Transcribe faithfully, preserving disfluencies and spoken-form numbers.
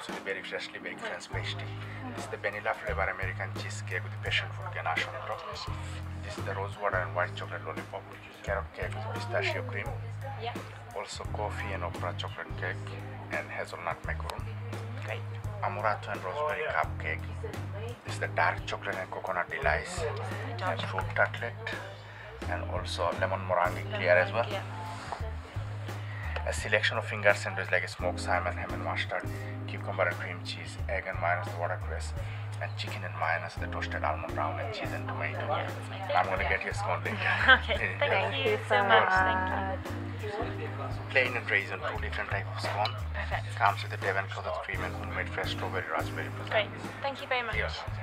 absolutely very freshly baked French pastry. This is the vanilla flavor American cheesecake with the passion fruit ganache on top. This is the rose water and white chocolate lollipop. Carrot cake with pistachio cream. Yeah. Also coffee and okra chocolate cake and hazelnut macaron. Great. Amaretto and raspberry cupcake. This is the dark chocolate and coconut delice. And fruit tartlet. And also lemon meringue clear as well. Yeah. A selection of finger sandwich like a smoked salmon, ham and mustard, cucumber and cream cheese, egg and mayonnaise, the watercress, and chicken and mayonnaise, the toasted almond brown and cheese and tomato. Yeah, I'm gonna get your scone later. Okay, thank, thank you so much. Thank you. Plain and raisin, two different types of scone. Perfect. Comes with a Devon clotted cream and homemade fresh strawberry raspberry. Great. Thank you very much. Yes.